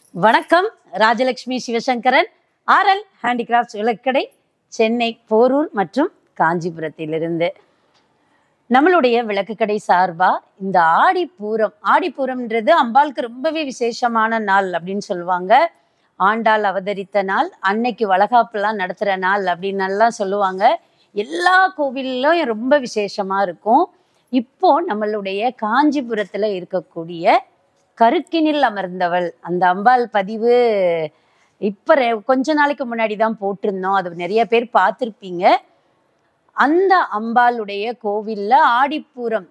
வணக்கம். Rajalakshmi Sivasankaran, RL handicrafts விளக்கடை, சென்னை போரூர் மற்றும் காஞ்சிபுரத்திலிருந்து. நம்மளுடைய விளக்குக்கடை சார்பா இந்த ஆடிப்பூரம்ன்றது அம்பாளுக்கு ரொம்பவே விசேஷமான நாள் அப்படின்னு சொல்லுவாங்க. ஆண்டாள் அவதரித்த நாள், அன்னைக்கு வளகாப்புலாம் நடத்துகிற நாள் அப்படின்னு எல்லாம் சொல்லுவாங்க. எல்லா கோவிலும் ரொம்ப விசேஷமா இருக்கும். இப்போ நம்மளுடைய காஞ்சிபுரத்துல இருக்கக்கூடிய கருக்கினில் அமர்ந்தவள் அந்த அம்பாள் பதிவு இப்ப கொஞ்ச நாளைக்கு முன்னாடி தான் போட்டிருந்தோம். அது நிறைய பேர் பார்த்துருப்பீங்க. அந்த அம்பாளுடைய கோவில்ல ஆடிப்பூரம்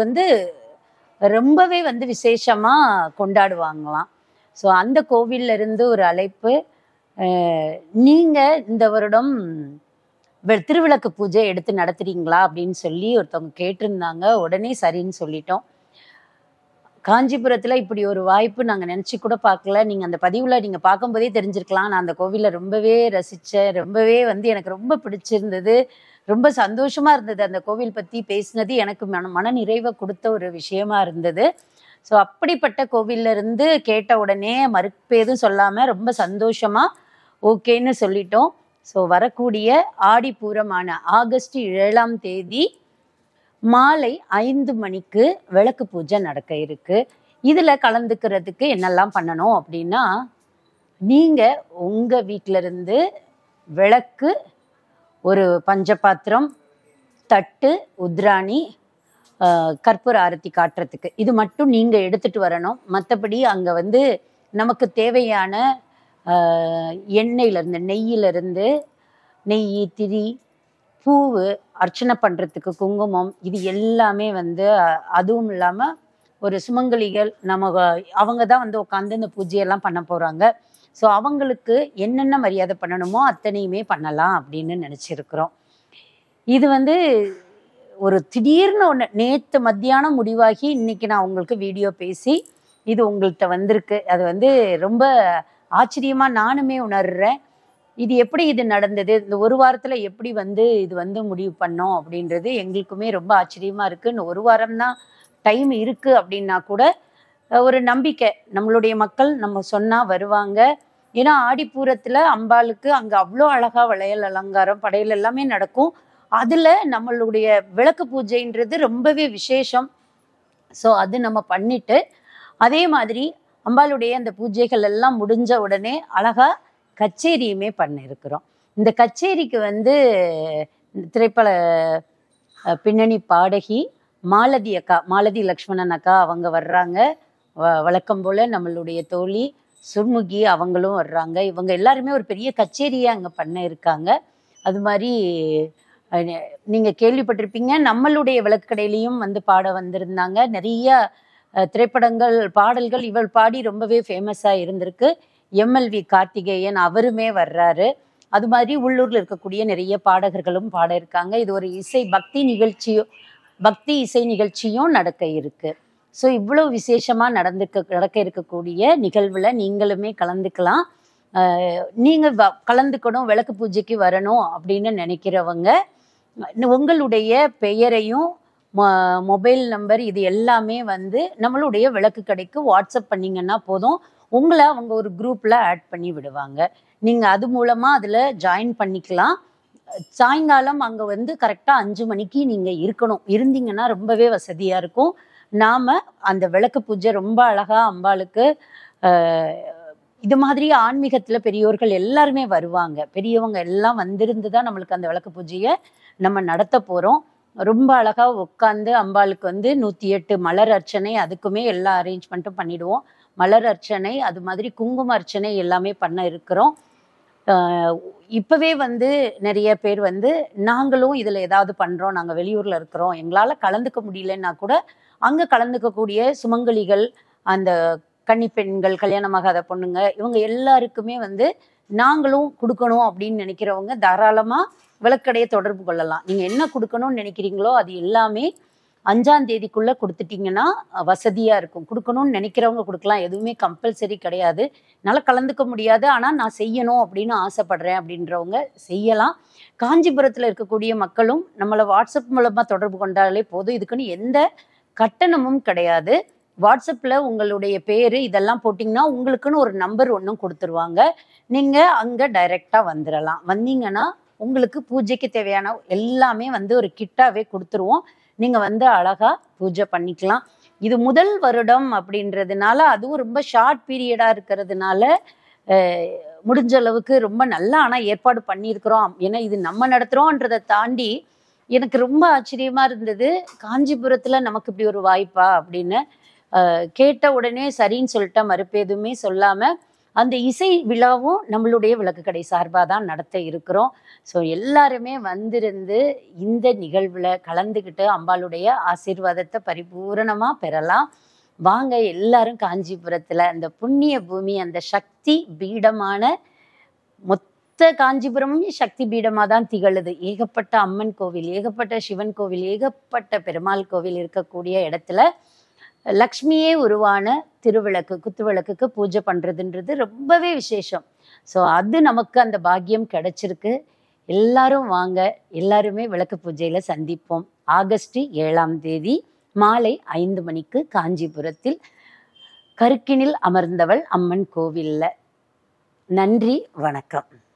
ரொம்பவே விசேஷமா கொண்டாடுவாங்களாம். ஸோ அந்த கோவில்ல இருந்து ஒரு அழைப்பு, நீங்க இந்த வருடம் திருவிளக்கு பூஜை எடுத்து நடத்துறீங்களா அப்படின்னு சொல்லி ஒருத்தவங்க கேட்டிருந்தாங்க. உடனே சரின்னு சொல்லிட்டோம். காஞ்சிபுரத்துல இப்படி ஒரு வாய்ப்பு நாங்க நினைச்சு கூட பார்க்கல. நீங்க அந்த பதிவுல நீங்க பார்க்கும்போதே தெரிஞ்சிருக்கலாம். நான் அந்த கோவில ரொம்பவே ரசிச்சேன். ரொம்பவே எனக்கு ரொம்ப பிடிச்சிருந்தது. ரொம்ப சந்தோஷமா இருந்தது. அந்த கோவில் பத்தி பேசினது எனக்கு மன நிறைவை கொடுத்த ஒரு விஷயமா இருந்தது. ஸோ அப்படிப்பட்ட கோவில்ல இருந்து கேட்ட உடனே மறுப்பு எதுவும் சொல்லாம ரொம்ப சந்தோஷமா ஓகேன்னு சொல்லிட்டோம். ஸோ வரக்கூடிய ஆடிப்பூரமான ஆகஸ்ட் 7ஆம் தேதி மாலை 5 மணிக்கு விளக்கு பூஜை நடக்க இருக்கு. இதுல கலந்துக்கிறதுக்கு என்னெல்லாம் பண்ணணும் அப்படின்னா, நீங்க உங்க வீட்டில இருந்து விளக்கு, ஒரு பஞ்சபாத்திரம், தட்டு, உத்ராணி, கற்பூர ஆரத்தி காட்டுறதுக்கு இது மட்டும் நீங்க எடுத்துட்டு வரணும். மற்றபடி அங்க நமக்கு தேவையான எண்ணெயிலிருந்து நெய்யிலிருந்து நெய், திரி, பூவு, அர்ச்சனை பண்ணுறதுக்கு குங்குமம், இது எல்லாமே அதுவும் இல்லாமல் ஒரு சுமங்கலிகள் அவங்க தான் உட்காந்து இந்த பூஜையெல்லாம் பண்ண போகிறாங்க. ஸோ அவங்களுக்கு என்னென்ன மரியாதை பண்ணணுமோ அத்தனையுமே பண்ணலாம் அப்படின்னு நினச்சிருக்கிறோம். இது ஒரு திடீர்னு ஒன்று நேற்று மத்தியானம் முடிவாகி இன்னைக்கு நான் உங்களுக்கு வீடியோ பேசி இது உங்கள்கிட்ட வந்திருக்கு. அது ரொம்ப ஆச்சரியமாக நானுமே உணர்றேன். இது எப்படி இது நடந்தது, இந்த ஒரு வாரத்துல எப்படி இது முடிவு பண்ணோம் அப்படின்றது எங்களுக்குமே ரொம்ப ஆச்சரியமா இருக்கு. இந்த ஒரு வாரம் தான் டைம் இருக்கு அப்படின்னா கூட ஒரு நம்பிக்கை, நம்மளுடைய மக்கள் நம்ம சொன்னா வருவாங்க. ஏன்னா ஆடிப்பூரத்துல அம்பாளுக்கு அங்க அவ்வளோ அழகா வளையல் அலங்காரம், படையல் எல்லாமே நடக்கும். அதுல நம்மளுடைய விளக்கு பூஜைன்றது ரொம்பவே விசேஷம். ஸோ அது நம்ம பண்ணிட்டு அதே மாதிரி அம்பாளுடைய அந்த பூஜைகள் எல்லாம் முடிஞ்ச உடனே அழகா கச்சேரியுமே பண்ணியிருக்கிறோம். இந்த கச்சேரிக்கு திரைப்பட பின்னணி பாடகி மாலதி லக்ஷ்மணன் அக்கா அவங்க வர்றாங்க. வழக்கம் போல நம்மளுடைய தோழி சுர்முகி அவங்களும் வர்றாங்க. இவங்க எல்லாருமே ஒரு பெரிய கச்சேரியை அங்கே பண்ண இருக்காங்க. அது மாதிரி நீங்க கேள்விப்பட்டிருப்பீங்க, நம்மளுடைய விளக்கடையிலையும் பாட வந்திருந்தாங்க. நிறைய திரைப்படங்கள் பாடல்கள் இவள் பாடி ரொம்பவே ஃபேமஸாக இருந்திருக்கு. எம்எல்வி கார்த்திகேயன் அவருமே வர்றாரு. அது மாதிரி உள்ளூர்ல இருக்கக்கூடிய நிறைய பாடகர்களும் பாட இருக்காங்க. இது ஒரு பக்தி இசை நிகழ்ச்சியும் நடக்க இருக்கு. ஸோ இவ்வளவு விசேஷமா நடக்க இருக்கக்கூடிய நிகழ்வுல நீங்களுமே கலந்துக்கலாம். நீங்க கலந்துக்கணும், விளக்கு பூஜைக்கு வரணும் அப்படின்னு நினைக்கிறவங்க உங்களுடைய பெயரையும் மொபைல் நம்பர் இது எல்லாமே நம்மளுடைய விளக்கு கடைக்கு வாட்ஸ்அப் பண்ணீங்கன்னா போதும். உங்களை அவங்க ஒரு குரூப்ல ஆட் பண்ணி விடுவாங்க. நீங்க அது மூலமா அதுல ஜாயின் பண்ணிக்கலாம். சாயங்காலம் அங்க கரெக்டா 5 மணிக்கு நீங்க இருந்தீங்கன்னா ரொம்பவே வசதியா இருக்கும். நாம அந்த விளக்கு பூஜை ரொம்ப அழகா அம்பாளுக்கு இது மாதிரி ஆன்மீகத்துல பெரியோர்கள் எல்லாருமே வருவாங்க. பெரியவங்க எல்லாம் வந்திருந்துதான் நம்மளுக்கு அந்த விளக்கு பூஜையை நம்ம நடத்த போறோம். ரொம்ப அழகா உட்காந்து அம்பாளுக்கு 108 மலர் அர்ச்சனை, அதுக்குமே எல்லா அரேஞ்ச்மெண்ட்டும் பண்ணிடுவோம். மலர் அர்ச்சனை, அது மாதிரி குங்கும அர்ச்சனை எல்லாமே பண்ண இருக்கிறோம். இப்பவே நிறைய பேர் நாங்களும் இதுல ஏதாவது பண்றோம், நாங்க வெளியூர்ல இருக்கிறோம், எங்களால கலந்துக்க முடியலன்னா கூட அங்க கலந்துக்கக்கூடிய சுமங்கலிகள், அந்த கன்னி பெண்கள், கல்யாணமாகாத பொண்ணுங்க, இவங்க எல்லாருக்குமே நாங்களும் கொடுக்கணும் அப்படின்னு நினைக்கிறவங்க தாராளமா விளக்கடையை தொடர்பு கொள்ளலாம். நீங்க என்ன கொடுக்கணும்னு நினைக்கிறீங்களோ அது எல்லாமே 5ஆம் தேதிக்குள்ள கொடுத்துட்டீங்கன்னா வசதியா இருக்கும். கொடுக்கணும்னு நினைக்கிறவங்க கொடுக்கலாம், எதுவுமே கம்பல்சரி கிடையாது. என்னால கலந்துக்க முடியாது, ஆனா நான் செய்யணும் அப்படின்னு ஆசைப்படுறேன் அப்படின்றவங்க செய்யலாம். காஞ்சிபுரத்துல இருக்கக்கூடிய மக்களும் நம்மளை வாட்ஸ்அப் மூலமா தொடர்பு கொண்டாலே போதும். இதுக்குன்னு எந்த கட்டணமும் கிடையாது. வாட்ஸ்அப்பில் உங்களுடைய பேர் இதெல்லாம் போட்டிங்கன்னா உங்களுக்குன்னு ஒரு நம்பர் ஒன்றும் கொடுத்துருவாங்க. நீங்கள் அங்கே டைரெக்டாக வந்துடலாம். வந்தீங்கன்னா உங்களுக்கு பூஜைக்கு தேவையான எல்லாமே வந்து ஒரு கிட்டாவே கொடுத்துருவோம். நீங்கள் வந்து அழகாக பூஜை பண்ணிக்கலாம். இது முதல் வருடம் அப்படின்றதுனால, அதுவும் ரொம்ப ஷார்ட் பீரியடாக இருக்கிறதுனால முடிஞ்ச அளவுக்கு ரொம்ப நல்லா ஆனால் ஏற்பாடு பண்ணியிருக்கிறோம். ஏன்னா இது நம்ம நடத்துகிறோன்றதை தாண்டி எனக்கு ரொம்ப ஆச்சரியமாக இருந்தது. காஞ்சிபுரத்தில் நமக்கு இப்படி ஒரு வாய்ப்பா அப்படின்னு கேட்ட உடனே சரின்னு சொல்லிட்டா, மறுப்பு எதுவுமே சொல்லாமல் அந்த இசை விழாவும் நம்மளுடைய விளக்கு கடை சார்பாக தான் நடத்த இருக்கிறோம். ஸோ எல்லாருமே வந்திருந்து இந்த நிகழ்வில் கலந்துக்கிட்டு அம்பாளுடைய ஆசீர்வாதத்தை பரிபூரணமாக பெறலாம். வாங்க எல்லாரும் காஞ்சிபுரத்தில் அந்த புண்ணிய பூமி, அந்த சக்தி பீடமான மொத்த காஞ்சிபுரமும் சக்தி பீடமாக தான் திகழுது. ஏகப்பட்ட அம்மன் கோவில், ஏகப்பட்ட சிவன் கோவில், ஏகப்பட்ட பெருமாள் கோவில் இருக்கக்கூடிய இடத்துல லக்ஷ்மியே உருவான திருவிளக்கு, குத்துவிளக்குக்கு பூஜை பண்ணுறதுன்றது ரொம்பவே விசேஷம். ஸோ அது நமக்கு அந்த பாக்கியம் கிடைச்சிருக்கு. எல்லாரும் வாங்க, எல்லாருமே விளக்கு பூஜையில் சந்திப்போம். ஆகஸ்ட் 7ஆம் தேதி மாலை 5 மணிக்கு காஞ்சிபுரத்தில் கருக்கினில் அமர்ந்தவள் அம்மன் கோவிலில். நன்றி, வணக்கம்.